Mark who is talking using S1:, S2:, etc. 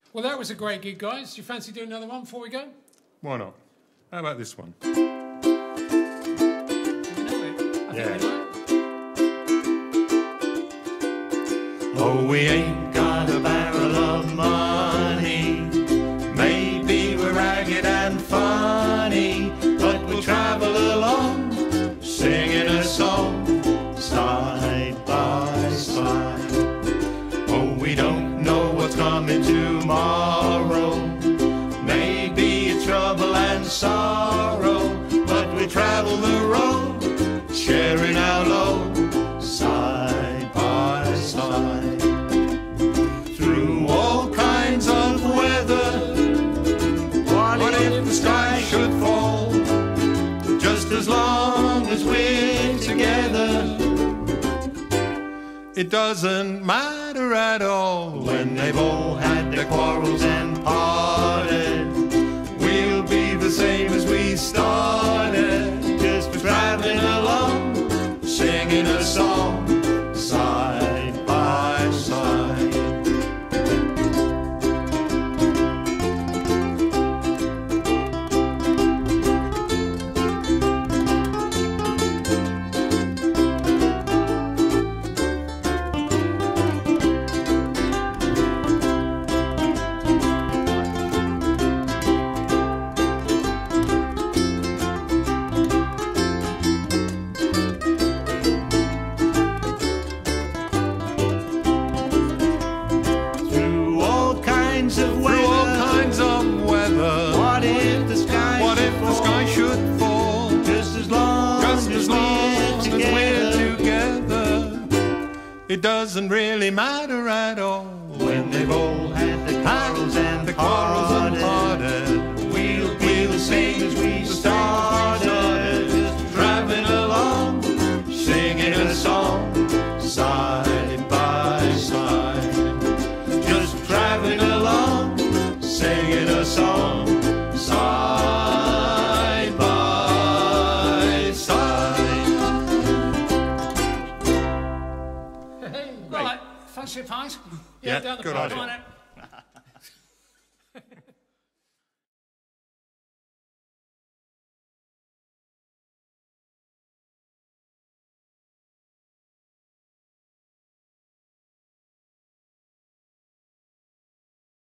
S1: Well, that was a great gig, guys. Do you fancy doing another one before we go?
S2: Why not? How about this one?
S1: Do we know it? I think we know it.
S3: Oh, we ain't got a barrel of money. Maybe we're ragged and funny, but we'll travel along, singing a song, side by side. Oh, we don't know what's coming tomorrow. Maybe it's trouble and sorrow, but we travel the road, sharing our load, side by side. Through all kinds of weather, what if the sky should fall? Just as long as we're together,
S2: It doesn't matter at all.
S3: when they've all had their quarrels and parted, we'll be the same as we started, just traveling along, singing a song, side by side. Through all kinds of
S2: Through all
S3: weather,
S2: kinds of weather,
S3: what if the sky
S2: what if the sky
S3: fall?
S2: should fall?
S3: Just as long
S2: Just as long as we're
S3: together,
S2: together, it doesn't really matter at all.
S3: when they've all had the quarrels and
S2: The quarrels and
S3: parted,
S2: parted,
S3: we'll be the same as we